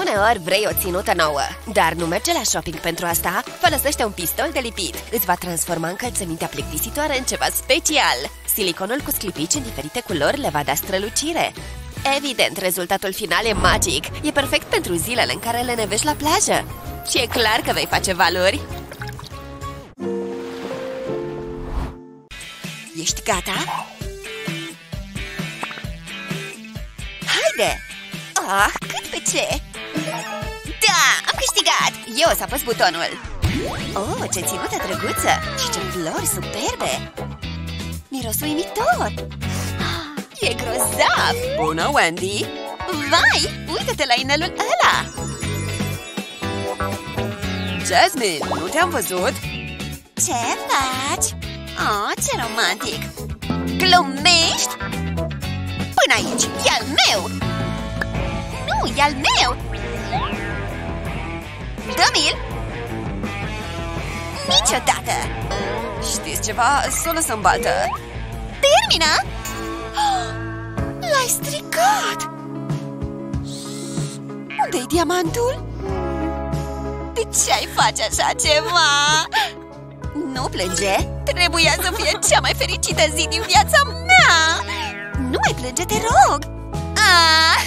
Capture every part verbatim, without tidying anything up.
Uneori vrei o ținută nouă, dar nu merge la shopping pentru asta. Folosește un pistol de lipit. Îți va transforma încălțămintea plictisitoare în ceva special. Siliconul cu sclipici în diferite culori le va da strălucire. Evident, rezultatul final e magic. E perfect pentru zilele în care le nevești la plajă. Și e clar că vei face valori. Ești gata? Haide! Ah, cât pe ce? Da, am câștigat! Eu o să apăs butonul. Oh, ce ținută drăguță! Și ce flori superbe! Miros uimitor! E grozav! Bună, Wendy! Vai, uite-te la inelul ăla! Jasmine, nu te-am văzut? Ce faci? Oh, ce romantic! Glumești? Până aici, e al meu! Nu, e al meu! Dă-mi-l! Niciodată! Știți ceva? Să o lăsăm baltă! Termină! L-ai stricat! Unde-i diamantul? De ce ai face așa ceva? Nu plânge! Trebuia să fie cea mai fericită zi din viața mea! Nu mai plânge, te rog! Ah!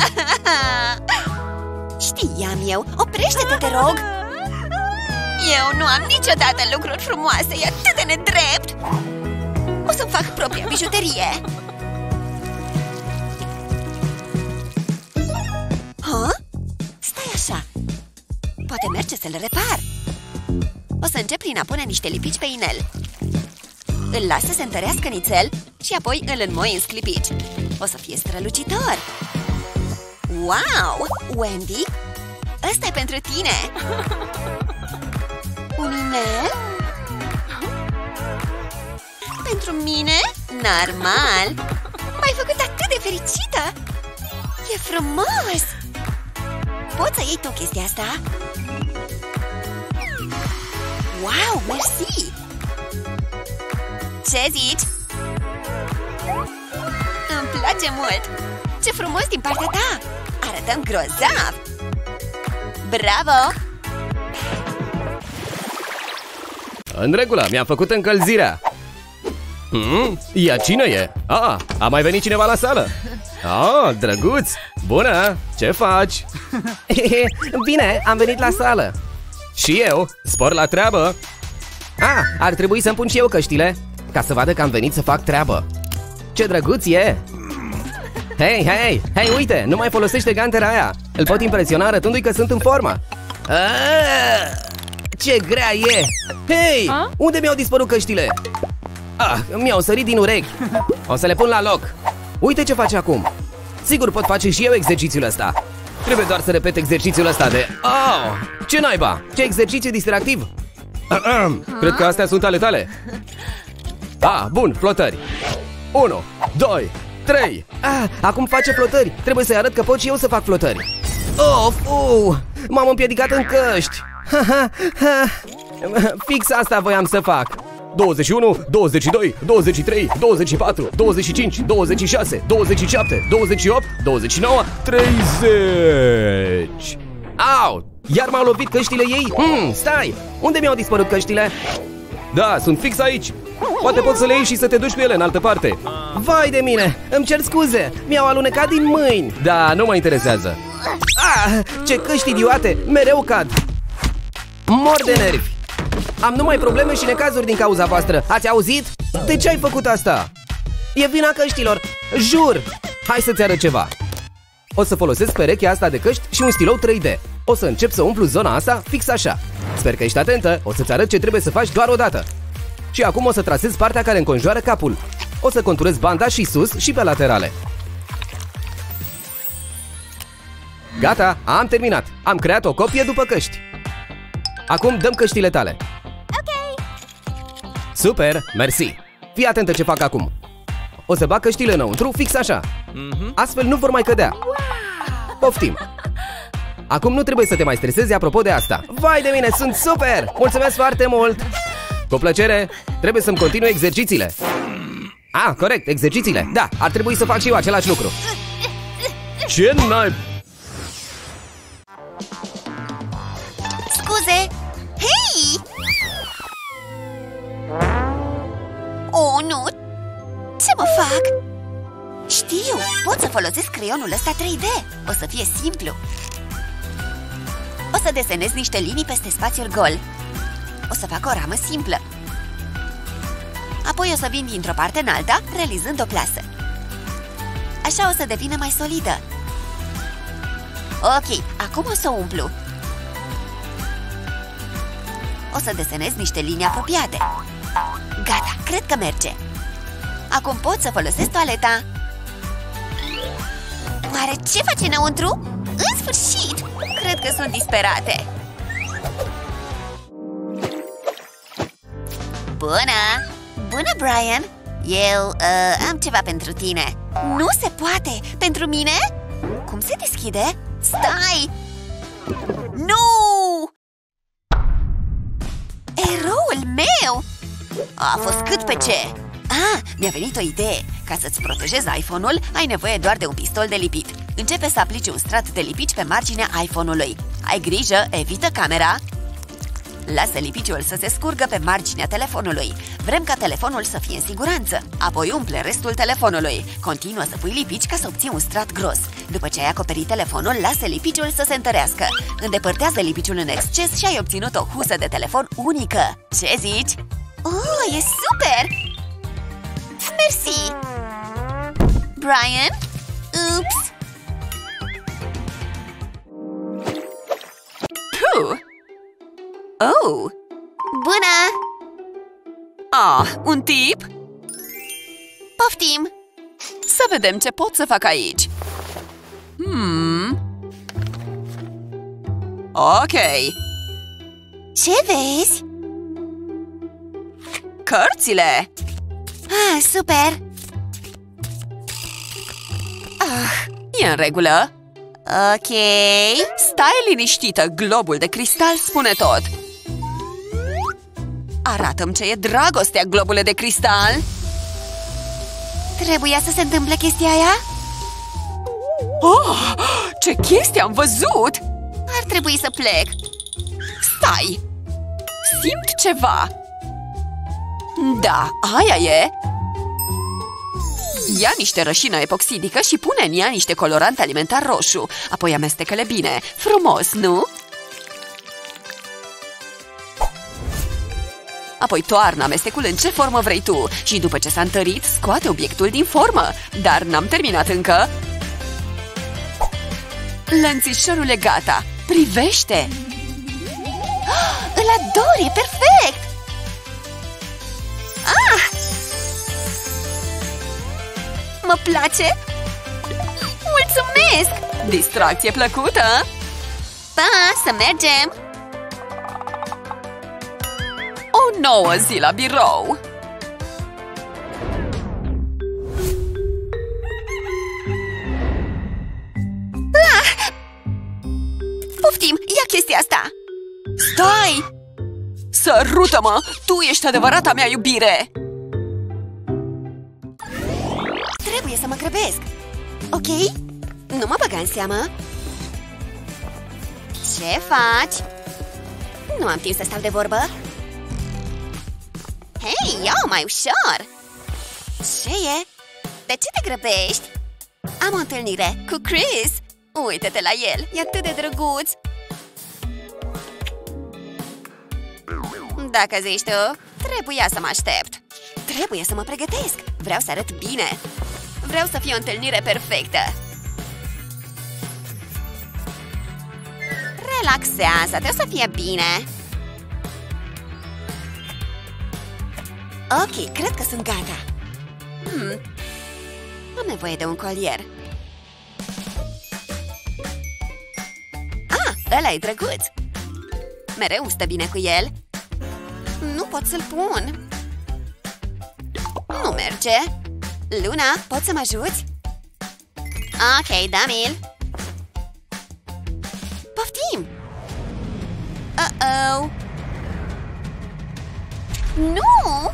Știam eu! Oprește-te, te rog! Eu nu am niciodată lucruri frumoase, e atât de nedrept! O să-mi fac propria bijuterie! Ha? Stai așa! Poate merge să-l repar! O să încep prin a pune niște lipici pe inel. Îl las să se întărească nițel și apoi îl înmoi în sclipici. O să fie strălucitor! Wow! Wendy, ăsta e pentru tine! Un inel? Pentru mine? Normal! M-ai făcut atât de fericită! E frumos! Poți să iei tu chestia asta? Wow, mersi! Ce zici? Îmi place mult! Ce frumos din partea ta! Arătăm grozav! Bravo! În regulă, mi-am făcut încălzirea. Hmm, ea cine e? Ah, a mai venit cineva la sală. Ah, drăguț! Bună! Ce faci? Bine, am venit la sală. Și eu, spor la treabă. Ah, ar trebui să-mi pun și eu căștile, ca să vadă că am venit să fac treabă. Ce drăguț e! Hei, hei, hei, uite, nu mai folosește gantera aia. Îl pot impresiona arătându-i că sunt în formă. Aaaa, ce grea e! Hei, A? unde mi-au dispărut căștile? Ah, mi-au sărit din urechi. O să le pun la loc. Uite ce face acum. Sigur pot face și eu exercițiul ăsta. Trebuie doar să repet exercițiul ăsta de... Oh, ce naiba? Ce exercițiu distractiv! Cred că astea sunt ale tale. Ah, bun, flotări. unu, doi, trei. Ah, acum face flotări. Trebuie să-i arăt că pot și eu să fac flotări. Of, uh, m-am împiedicat în căști. Fix asta voiam să fac. douăzeci și unu, douăzeci și doi, douăzeci și trei, douăzeci și patru, douăzeci și cinci, douăzeci și șase, douăzeci și șapte, douăzeci și opt, douăzeci și nouă, treizeci. Au! Iar m-au lovit căștile ei? Hmm, stai! Unde mi-au dispărut căștile? Da, sunt fix aici. Poate poți să le iei și să te duci cu ele în altă parte. Vai de mine! Îmi cer scuze! Mi-au alunecat din mâini! Da, nu mă interesează. Ah, ce căști idiote! Mereu cad! Mor de nervi! Am numai probleme și necazuri din cauza voastră. Ați auzit? De ce ai făcut asta? E vina căștilor! Jur! Hai să-ți arăt ceva. O să folosesc perechea asta de căști și un stilou trei D. O să încep să umplu zona asta fix așa. Sper că ești atentă, o să-ți arăt ce trebuie să faci doar o dată. Și acum o să trasez partea care înconjoară capul. O să conturez banda și sus și pe laterale. Gata, am terminat. Am creat o copie după căști. Acum dăm căștile tale. Ok. Super, mersi. Fii atentă ce fac acum. O să bag căștile înăuntru, fix așa. Astfel nu vor mai cădea. Poftim. Acum nu trebuie să te mai stresezi apropo de asta. Vai de mine, sunt super! Mulțumesc foarte mult! Cu plăcere, trebuie să-mi continui exercițiile. Ah, corect, exercițiile. Da, ar trebui să fac și eu același lucru. Ce n-ai... folosesc creionul ăsta trei D. O să fie simplu. O să desenez niște linii peste spațiul gol. O să fac o ramă simplă. Apoi o să vin dintr-o parte în alta, realizând o plasă. Așa o să devină mai solidă. Ok, acum o să o umplu. O să desenez niște linii apropiate. Gata, cred că merge. Acum pot să folosesc toaleta. Oare ce face înăuntru? În sfârșit! Cred că sunt disperate. Bună! Bună, Brian! Eu uh, am ceva pentru tine. Nu se poate! Pentru mine? Cum se deschide? Stai! Nu! Eroul meu! A fost cât pe ce! Ah, mi-a venit o idee! Ca să-ți protejezi iPhone-ul, ai nevoie doar de un pistol de lipit. Începe să aplici un strat de lipici pe marginea iPhone-ului. Ai grijă, evită camera. Lasă lipiciul să se scurgă pe marginea telefonului. Vrem ca telefonul să fie în siguranță. Apoi umple restul telefonului. Continuă să pui lipici ca să obții un strat gros. După ce ai acoperit telefonul, lasă lipiciul să se întărească. Îndepărtează lipiciul în exces și ai obținut o husă de telefon unică. Ce zici? Oh, e super! Mersi! Brian? Ups! Puh! Oh! Bună! Ah, un tip? Poftim! Să vedem ce pot să fac aici. Hmm... Ok. Ce vezi? Cărțile! Ah, super! Ah, e în regulă. Ok... Stai liniștită, globul de cristal spune tot. Arată-mi ce e dragostea, globule de cristal. Trebuia să se întâmple chestia aia? Oh, ce chestie am văzut! Ar trebui să plec. Stai! Simt ceva. Da, aia e. Ia niște rășină epoxidică și pune în ea niște colorant alimentar roșu. Apoi amestecă-le bine. Frumos, nu? Apoi toarnă amestecul în ce formă vrei tu. Și după ce s-a întărit, scoate obiectul din formă. Dar n-am terminat încă. Lănțișorul e gata. Privește! Oh, îl ador, e perfect! Ah! Mă place! Mulțumesc! Distracție plăcută! Pa, să mergem! O nouă zi la birou! Ah! Poftim, ia chestia asta! Stai! Sărută-mă! Tu ești adevărata mea iubire! Trebuie să mă grăbesc, ok? Nu mă băga în seamă. Ce faci? Nu am timp să stau de vorbă. Hei, ia-o mai ușor! Ce e? De ce te grăbești? Am o întâlnire cu Chris. Uită-te la el, e atât de drăguț. Dacă zici tu, trebuia să mă aștept. Trebuie să mă pregătesc. Vreau să arăt bine. Vreau să fie o întâlnire perfectă. Relaxează-te, o să fie bine. Ok, cred că sunt gata. Hmm. Am nevoie de un colier. Ah, ăla e drăguț. Mereu stă bine cu el. Nu pot să-l pun. Nu merge. Luna, poți să mă ajuți? Ok, da-mi-l. Poftim! Uh-oh! Nu!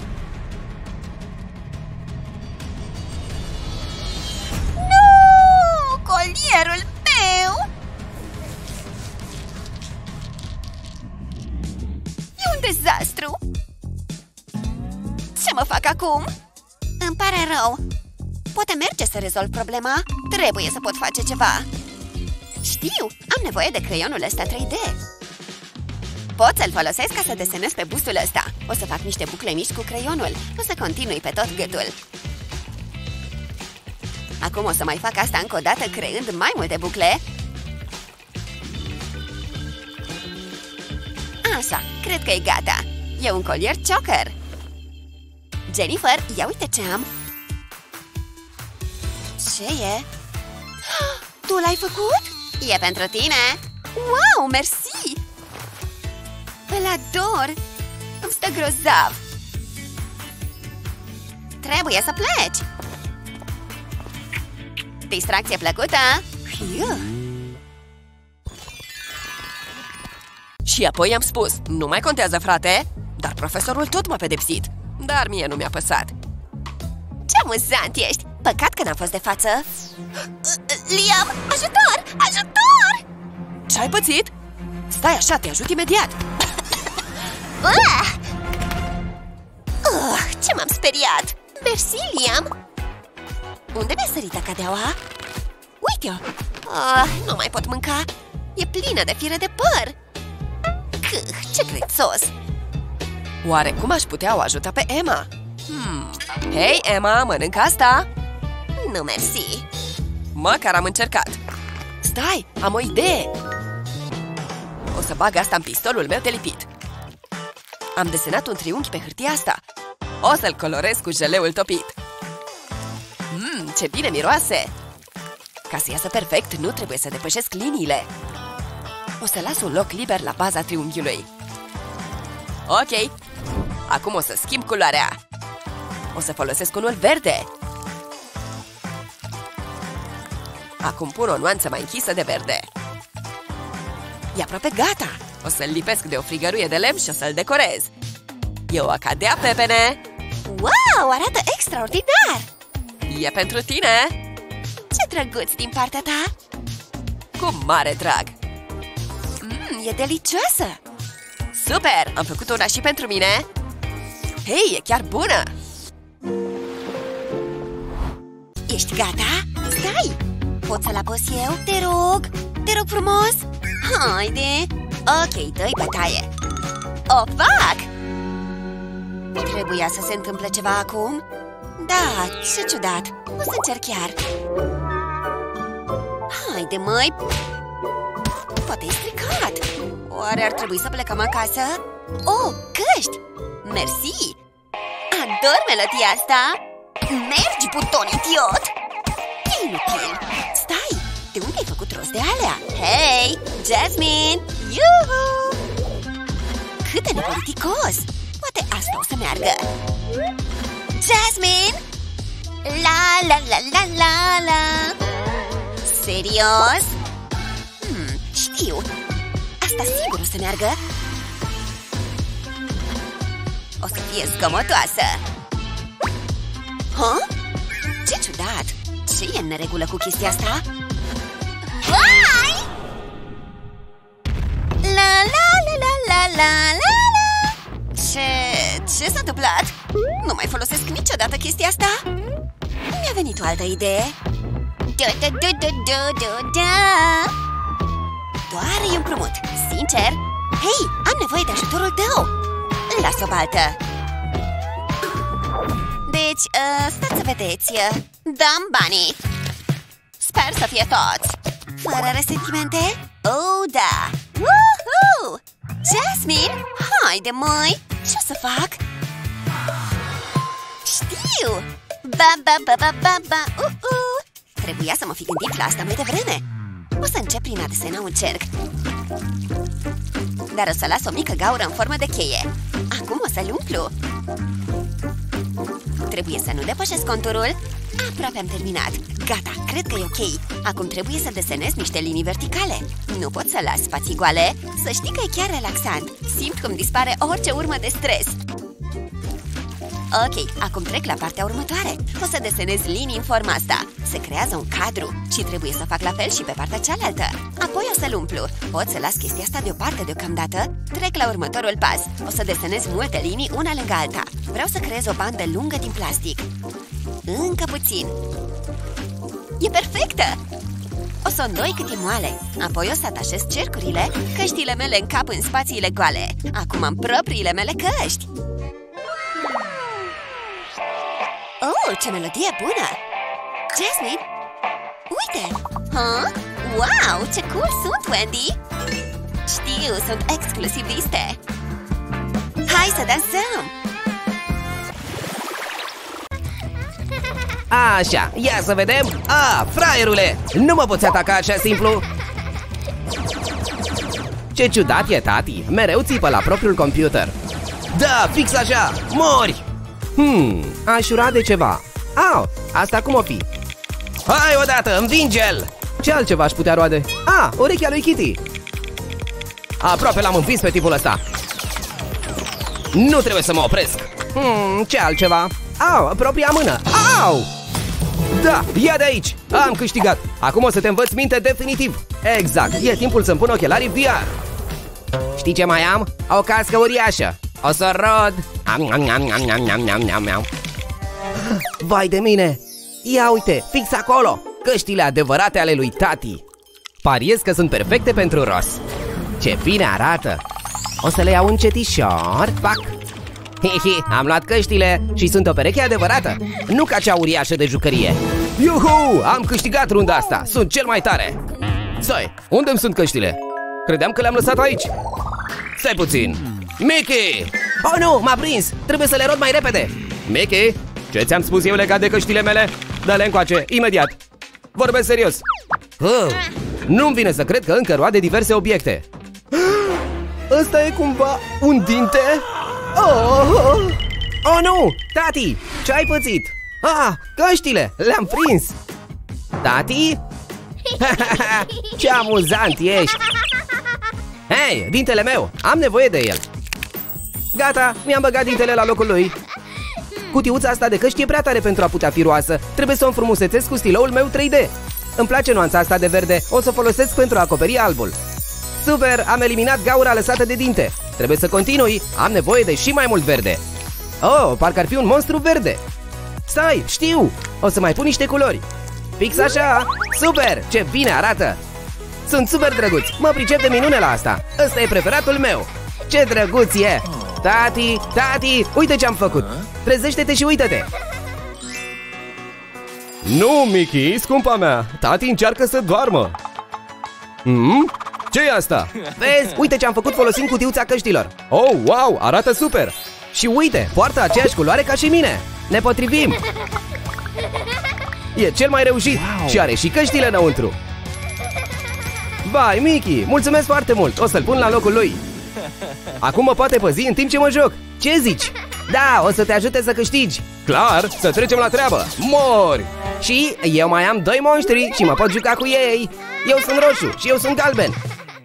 Nu! Colierul meu! E un dezastru! Ce mă fac acum? Îmi pare rău. poate merge să rezolv problema. Trebuie să pot face ceva. Știu, am nevoie de creionul ăsta trei D. Pot să-l folosesc ca să desenez pe bustul ăsta. O să fac niște bucle mici cu creionul. O să continui pe tot gâtul. Acum o să mai fac asta încă o dată, creând mai multe bucle. Așa, cred că e gata. E un colier choker. Jennifer, ia uite ce am. Ce e? Tu l-ai făcut? E pentru tine. Wow, mersi! Îl ador! Îmi stă grozav! Trebuie să pleci! Distracție plăcută! Hiu. Și apoi am spus, nu mai contează, frate. Dar profesorul tot m-a pedepsit. Dar mie nu mi-a păsat. Ce amuzant ești! Păcat că n-am fost de față. Liam, ajutor! Ajutor! Ce-ai pățit? Stai așa, te ajut imediat. Uh! Uh, ce m-am speriat! Mersi, Liam! Unde mi-a sărit acadeaua? Uite-o! Uh, nu mai pot mânca! E plină de fire de păr! Câh, ce grețos! Oare cum aș putea o ajuta pe Emma? Hmm. Hei, Emma, mănâncă asta? Nu, mersi! Măcar am încercat. Stai, am o idee! O să bag asta în pistolul meu de lipit. Am desenat un triunghi pe hârtia asta. O să-l colorez cu jeleul topit. Mmm, ce bine miroase! Ca să iasă perfect, nu trebuie să depășesc liniile. O să las un loc liber la baza triunghiului. Ok, acum o să schimb culoarea. O să folosesc unul verde. Acum pun o nuanță mai închisă de verde. E aproape gata. O să-l lipesc de o frigăruie de lemn și o să-l decorez. E o acadea pepene. Wow, arată extraordinar! E pentru tine. Ce drăguț din partea ta! Cu mare drag. Mmm, e delicioasă! Super! Am făcut una și pentru mine. Hei, e chiar bună! Ești gata? Stai! Pot să-l apăs eu? Te rog! Te rog frumos! Haide! Ok, dă-i bătaie! O fac! Trebuia să se întâmple ceva acum? Da, ce ciudat! O să încerc chiar! Haide, măi! Poate e stricat! Oare ar trebui să plecăm acasă? Oh, căști! Mersi! Ador melodia asta! Mergi, buton idiot! E inutil! Stai! De unde ai făcut rost de alea? Hei! Jasmine! Iuhu! Cât de nepoliticos! Poate asta o să meargă! Jasmine! La la la la la la! Serios? Hmm, știu! Asta sigur o să meargă! O să fie zgomotoasă! Ha? Ce ciudat! Ce e în neregulă cu chestia asta? Vai! La la la la la la la! Ce... ce s-a întâmplat? Nu mai folosesc niciodată chestia asta? Mi-a venit o altă idee. Da, da, da, da, da, da, da. Doar îi împrumut, sincer. Hei, am nevoie de ajutorul tău. Las-o baltă. Deci, uh, stați să vedeți. Dăm banii. Sper să fie toți. Fără resentimente? Oh, da. Woohoo! Jasmine, haide, măi. Ce o să fac? Știu! Ba, ba, ba, ba, ba, ba, uh, uh. Trebuia să mă fi gândit la asta mai devreme. O să încep prin a desena un cerc. Dar o să las o mică gaură în formă de cheie. Acum o să-l umplu. Trebuie să nu depășesc conturul. Aproape am terminat. Gata, cred că e ok. Acum trebuie să desenez niște linii verticale. Nu pot să las spații goale. Să știi că e chiar relaxant. Simt cum dispare orice urmă de stres. Ok, acum trec la partea următoare. O să desenez linii în forma asta. Se creează un cadru și trebuie să fac la fel și pe partea cealaltă. Apoi o să-l umplu. Pot să las chestia asta deoparte deocamdată? Trec la următorul pas. O să desenez multe linii una lângă alta. Vreau să creez o bandă lungă din plastic. Încă puțin. E perfectă! O să o îndoi cât e moale. Apoi o să atașez cercurile, căștile mele încap în spațiile goale. Acum am propriile mele căști. Oh, ce melodie bună! Jasmine! Uite! Huh? Wow, ce cool sunt, Wendy! Știu, sunt exclusiviste! Hai să dansăm! Așa, ia să vedem. A, fraierule, nu mă poți ataca așa simplu. Ce ciudat e tati, mereu țipă la propriul computer. Da, fix așa, mori. Hmm, aș ura de ceva. Au, asta cum o fi? Hai odată, învinge-l. Ce altceva aș putea roade? A, urechea lui Kitty. Aproape l-am învins pe tipul ăsta. Nu trebuie să mă opresc. Hmm, ce altceva? Au, propria mână. Au! Da, ia de aici! Am câștigat! Acum o să te învăț minte definitiv! Exact, e timpul să-mi pun ochelarii V R. Știi ce mai am? O cască uriașă! O să rod! Vai de mine! Ia uite, fix acolo! Căștile adevărate ale lui tati! Pariez că sunt perfecte pentru Ross! Ce bine arată! O să le iau încetișor, pac! Hihi, am luat căștile și sunt o pereche adevărată, nu ca cea uriașă de jucărie. Iuhu, am câștigat runda asta, sunt cel mai tare. Stai, unde-mi sunt căștile? Credeam că le-am lăsat aici. Stai puțin. Mickey! Oh nu, m-a prins, trebuie să le rod mai repede. Mickey, ce ți-am spus eu legat de căștile mele? Dă-le încoace, imediat. Vorbesc serios. uh, Nu-mi vine să cred că încă roade diverse obiecte. Ăsta e cumva un dinte? Oh, oh nu! Tati! Ce ai pățit? Ah, căștile! Le-am prins! Tati? Ce amuzant ești! Hei, dintele meu! Am nevoie de el! Gata, mi-am băgat dintele la locul lui. Cutiuța asta de căști e prea tare pentru a putea fi roasă. Trebuie să o înfrumusețesc cu stiloul meu trei D. Îmi place nuanța asta de verde. O să o folosesc pentru a acoperi albul. Super, am eliminat gaura lăsată de dinte. Trebuie să continui, am nevoie de și mai mult verde. Oh, parcă ar fi un monstru verde. Stai, știu, o să mai pun niște culori. Fix așa, super, ce bine arată. Sunt super drăguț, mă pricep de minune la asta. Ăsta e preferatul meu. Ce drăguț e. Tati, tati, uite ce am făcut. Trezește-te și uită-te. Nu, Mickey, scumpa mea, tati încearcă să doarmă. Hmm? Ce e asta? Vezi, uite ce am făcut folosind cutiuța căștilor. Oh, wow, arată super. Și uite, poartă aceeași culoare ca și mine. Ne potrivim. E cel mai reușit, wow. Și are și căștile înăuntru. Vai, Mickey, mulțumesc foarte mult. O să-l pun la locul lui. Acum mă poate păzi în timp ce mă joc. Ce zici? Da, o să te ajute să câștigi. Clar, să trecem la treabă. Mori. Și eu mai am doi monștri și mă pot juca cu ei. Eu sunt roșu și eu sunt galben.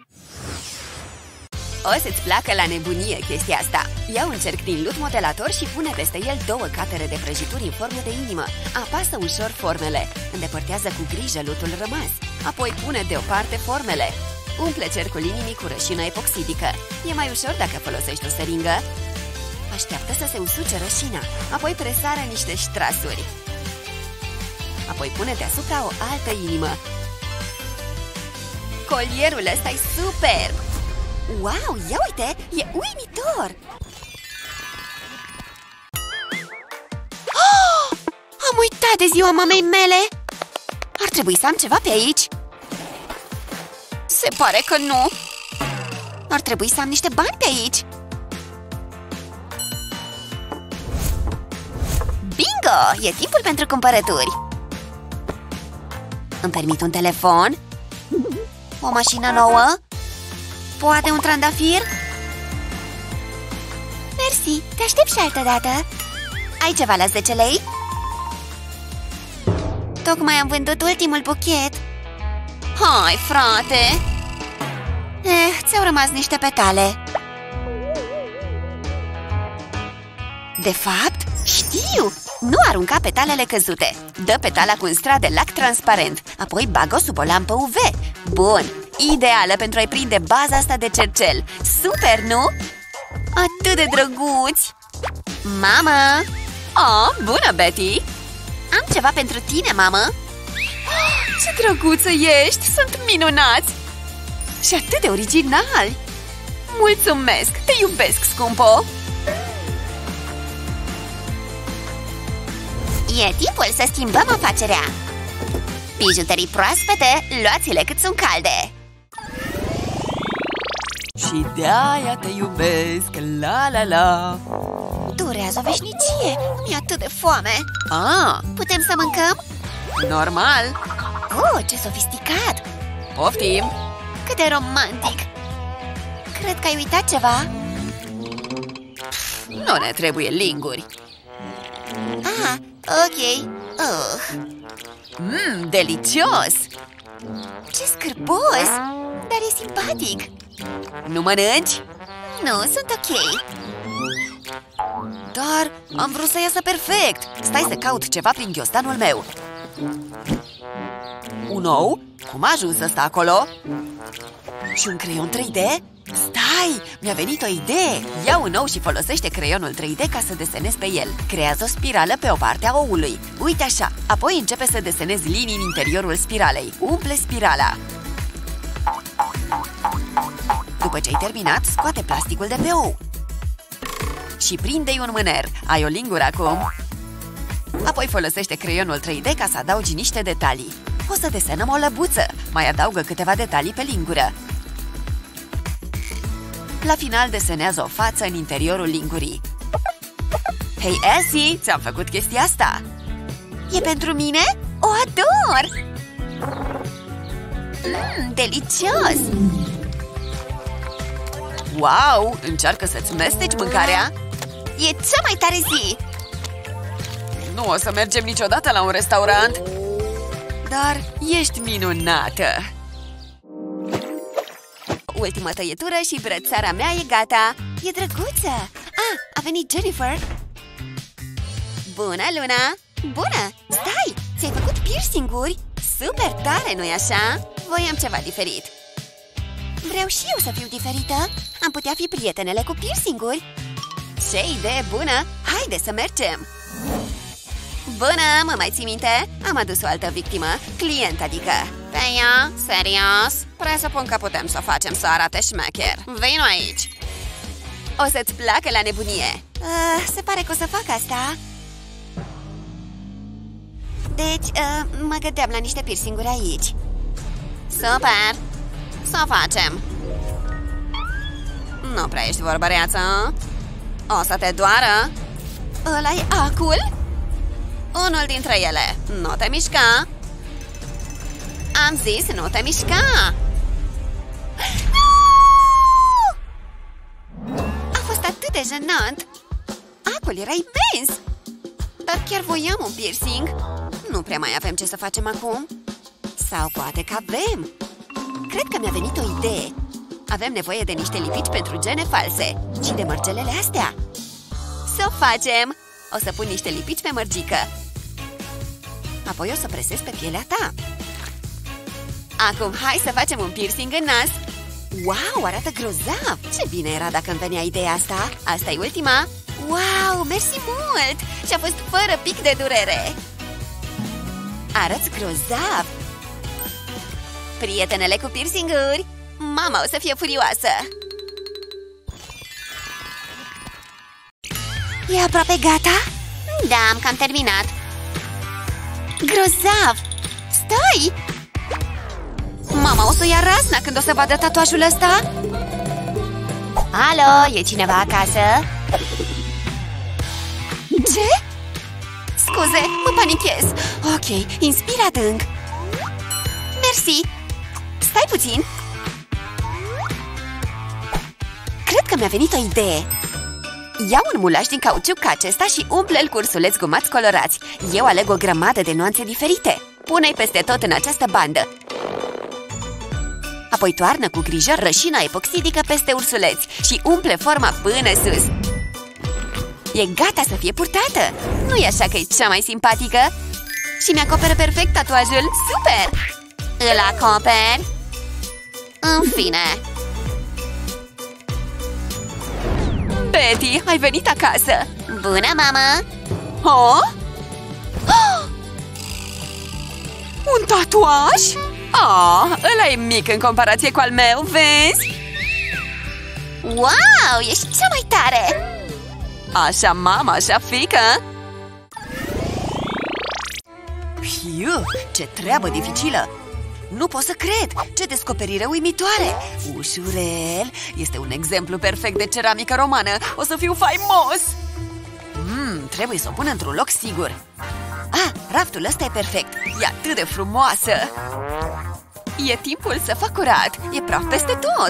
O să-ți placă la nebunie chestia asta. Ia un cerc din lut modelator și pune peste el două catere de prăjituri în formă de inimă. Apasă ușor formele. Îndepărtează cu grijă lutul rămas. Apoi pune deoparte formele. Umple cercul inimii cu rășină epoxidică. E mai ușor dacă folosești o seringă. Așteaptă să se usuce rășina. Apoi presară niște ștrasuri. Apoi pune deasupra o altă inimă. Colierul ăsta e superb! Wow, ia uite, e uimitor! Oh, am uitat de ziua mamei mele! Ar trebui să am ceva pe aici? Se pare că nu! Ar trebui să am niște bani pe aici! Bingo! E timpul pentru cumpărături! Îmi permit un telefon? O mașină nouă? Poate un trandafir? Mersi, te aștept și altă dată. Ai ceva la zece lei? Tocmai am vândut ultimul buchet. Hai, frate! Eh, ți-au rămas niște petale. De fapt, șt, Știu! Nu arunca petalele căzute. Dă petala cu un strat de lac transparent. Apoi bagă-o sub o lampă U V. Bun! Ideală pentru a-i prinde baza asta de cercel. Super, nu? Atât de drăguți! Mama! Oh, bună, Betty! Am ceva pentru tine, mamă! Oh, ce drăguță ești! Sunt minunați! Și atât de originali! Mulțumesc! Te iubesc, scumpo! E timpul să schimbăm afacerea! Bijuterii proaspete, luați-le cât sunt calde! Și de-aia te iubesc, la la la. Durează o veșnicie! Mi-e atât de foame! Ah, Putem să mâncăm? normal. Oh, ce sofisticat! Poftim. Cât de romantic! Cred că ai uitat ceva? Nu ne trebuie linguri. Ah, ok. Uh, Mmm, delicios. ce scârbos! Dar e simpatic! Nu mănânci? Nu, sunt ok. Dar am vrut să iasă perfect. Stai să caut ceva prin ghiozdanul meu. Un ou? Cum a ajuns ăsta acolo? Și un creion trei D? Stai! Mi-a venit o idee! Ia un ou și folosește creionul trei D ca să desenezi pe el. Creează o spirală pe o parte a oului. Uite așa! Apoi începe să desenezi linii în interiorul spiralei. Umple spirala. După ce ai terminat, scoate plasticul de pe ou. Și prinde-i un mâner. Ai o lingură acum. Apoi folosește creionul trei D ca să adaugi niște detalii. O să desenăm o lăbuță. Mai adaugă câteva detalii pe lingură. La final desenează o față în interiorul lingurii. Hei, Elsie, ți-am făcut chestia asta. E pentru mine? O ador! Mmm, delicios! Wow, încearcă să-ți mesteci mâncarea. E cea mai tare zi! Nu o să mergem niciodată la un restaurant. Dar ești minunată. Ultima tăietură și brățara mea e gata. E drăguță! Ah, a venit Jennifer! Bună, Luna! Bună! Stai! Ți-ai făcut piercing-uri? Super tare, nu-i așa? Voiam ceva diferit. Vreau și eu să fiu diferită. Am putea fi prietenele cu piercing-uri. Ce idee bună! Haide să mergem! Bună, mă mai ții minte? Am adus o altă victimă, client adică. Pe ea? Serios? Presupun că putem să o facem să arate șmecher. Vino aici! O să-ți placă la nebunie. uh, Se pare că o să fac asta. Deci, uh, mă gândeam la niște piercing-uri aici. Super! Să o facem. Nu prea ești vorbăreață. O să te doară. Ăla-i acul? Unul dintre ele. Nu te mișca. Am zis, nu te mișca. A fost atât de jenant. Acul era imens. Dar chiar voiam un piercing. Nu prea mai avem ce să facem acum. Sau poate că avem. Cred că mi-a venit o idee. Avem nevoie de niște lipici pentru gene false. Și de mărgelele astea. Să o facem. O să pun niște lipici pe mărgică. Apoi o să presez pe pielea ta. Acum hai să facem un piercing în nas. Wow, arată grozav. Ce bine era dacă îmi venea ideea asta. Asta e ultima. Wow, mersi mult. Și-a fost fără pic de durere. Arăți grozav. Prietenele cu piercinguri. Mama o să fie furioasă. E aproape gata? Da, am cam terminat. Grozav! Stai! Mama o să ia razna când o să vadă tatuajul ăsta. Alo, e cineva acasă? Ce? Scuze, mă panichez. Ok, inspir adânc. Mersi. Stai puțin. Cred că mi-a venit o idee. Ia un mulaj din cauciuc ca acesta și umple-l cu ursuleți gumați colorați. Eu aleg o grămadă de nuanțe diferite. Pune-i peste tot în această bandă. Apoi toarnă cu grijă rășina epoxidică peste ursuleți și umple forma până sus. E gata să fie purtată. Nu-i așa că e cea mai simpatică? Și mi-acoperă perfect tatuajul. Super! Îl acoperi. În fine. Betty, ai venit acasă. Bună, mamă! Oh? Oh! Un tatuaj? Oh, ăla e mic în comparație cu al meu, vezi? Wow, ești cea mai tare! Așa mama, așa fică. Piu, ce treabă dificilă! Nu pot să cred! Ce descoperire uimitoare! Ușurel! Este un exemplu perfect de ceramică romană! O să fiu faimos! Mmm, trebuie să o pun într-un loc sigur! Ah, raftul ăsta e perfect! E atât de frumoasă! E timpul să fac curat! E praf peste tot!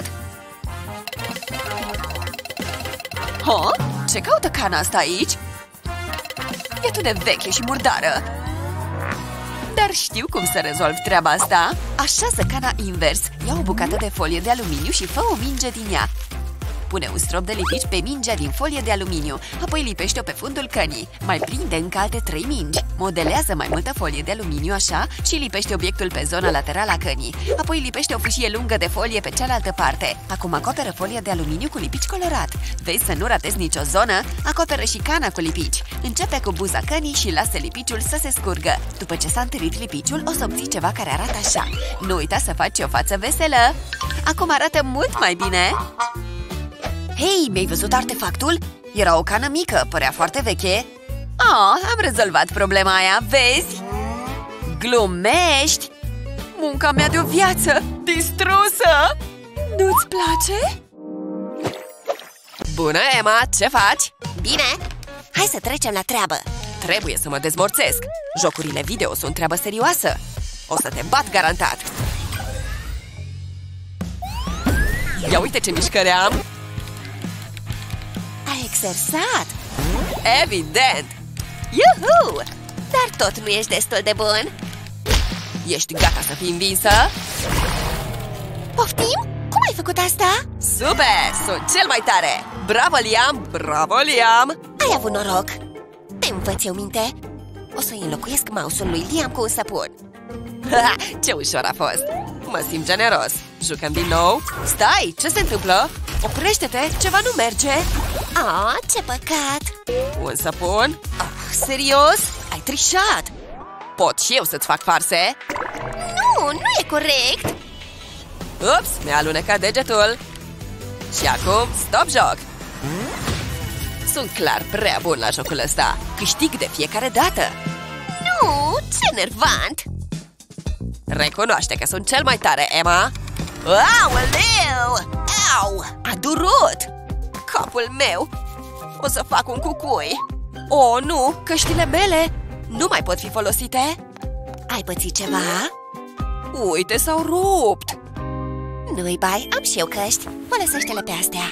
Ha? Ce caută cana asta aici? E atât de veche și murdară! Dar știu cum să rezolv treaba asta. Așează cana invers. Ia o bucată de folie de aluminiu și fă o minge din ea. Pune un strop de lipici pe mingea din folie de aluminiu. Apoi lipește-o pe fundul cănii. Mai prinde încă alte trei mingi. Modelează mai multă folie de aluminiu așa și lipește obiectul pe zona laterală a cănii. Apoi lipește o fâșie lungă de folie pe cealaltă parte. Acum acoperă folia de aluminiu cu lipici colorat. Vezi să nu ratezi nicio zonă? Acoperă și cana cu lipici. Începe cu buza cănii și lasă lipiciul să se scurgă. După ce s-a întărit lipiciul, o să obții ceva care arată așa. Nu uita să faci o față veselă. Acum arată mult mai bine. Hei, mi-ai văzut artefactul? Era o cană mică, părea foarte veche. Ah, am rezolvat problema aia, vezi? Glumești? Munca mea de o viață, distrusă! Nu-ți place? Bună, Emma, ce faci? Bine, hai să trecem la treabă. Trebuie să mă dezmorțesc. Jocurile video sunt treabă serioasă. O să te bat garantat. Ia uite ce mișcări am. Ai exersat? Evident! Iuhu! Dar tot nu ești destul de bun. Ești gata să fii învinsă? Poftim? Cum ai făcut asta? Super! Sunt cel mai tare! Bravo, Liam! Bravo, Liam! Ai avut noroc. Te învăț eu minte. O să-i înlocuiesc mouse-ul lui Liam cu un săpun. Ce ușor a fost! Mă simt generos. Jucăm din nou? Stai! Ce se întâmplă? Oprește-te! Ceva nu merge! Ah, ce păcat! Un săpun? Ah, serios? Ai trișat! Pot și eu să-ți fac farse? Nu, nu e corect! Ups, mi-a alunecat degetul. Și acum, stop joc! Sunt clar prea bun la jocul ăsta. Câștig de fiecare dată. Nu, ce nervant! Recunoaște că sunt cel mai tare, Emma. Aoleu! Au! A durut! Capul meu! O să fac un cucui. Oh, nu! Căștile mele nu mai pot fi folosite. Ai pățit ceva? Uite, s-au rupt. Nu-i bai, am și eu căști. Folosește-le pe astea.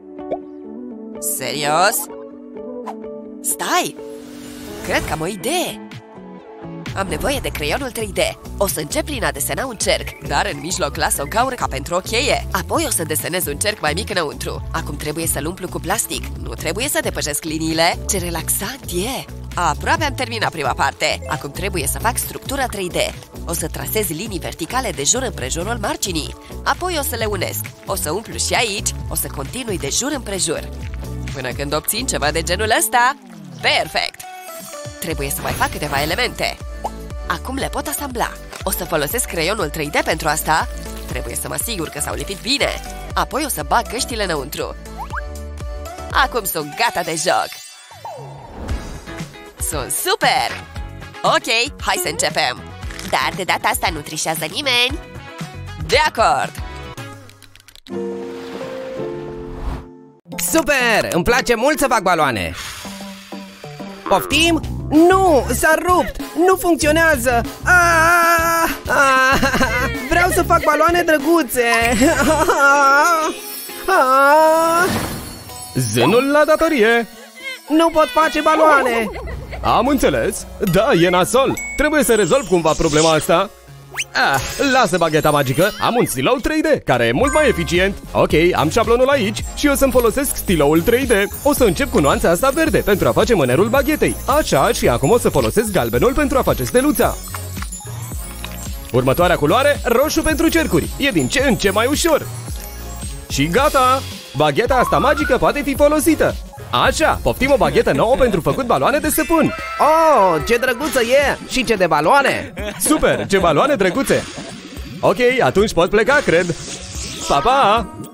Serios? Stai! Cred că am o idee. Am nevoie de creionul trei D. O să încep prin a desena un cerc, dar în mijloc las o gaură ca pentru o cheie. Apoi o să desenez un cerc mai mic înăuntru. Acum trebuie să-l umplu cu plastic. Nu trebuie să depășesc liniile. Ce relaxant e! Aproape am terminat prima parte. Acum trebuie să fac structura trei D. O să trasez linii verticale de jur împrejurul marginii. Apoi o să le unesc. O să umplu și aici. O să continui de jur împrejur. Până când obțin ceva de genul ăsta. Perfect! Trebuie să mai fac câteva elemente. Acum le pot asambla. O să folosesc creionul trei D pentru asta. Trebuie să mă asigur că s-au lipit bine. Apoi o să bag căștile înăuntru. Acum sunt gata de joc. Sunt super! Ok, hai să începem. Dar de data asta nu trișează nimeni. De acord! Super! Îmi place mult să fac baloane. Poftim? Nu! S-a rupt! Nu funcționează! Aaaa! Aaaa! Vreau să fac baloane drăguțe! Aaaa! Zenul la datorie! Nu pot face baloane! Am înțeles. Da, e nasol. Trebuie să rezolv cumva problema asta. Ah, lasă bagheta magică, am un stilou trei D care e mult mai eficient. Ok, am șablonul aici și o să-mi folosesc stiloul trei D. O să încep cu nuanța asta verde pentru a face mânerul baghetei. Așa, și acum o să folosesc galbenul pentru a face steluța. Următoarea culoare, roșu pentru cercuri. E din ce în ce mai ușor. Și gata! Bagheta asta magică poate fi folosită. Așa, poftim o baghetă nouă pentru făcut baloane de săpun. Oh, ce drăguță e! Și ce de baloane! Super, ce baloane drăguțe! Ok, atunci pot pleca, cred. Pa, pa!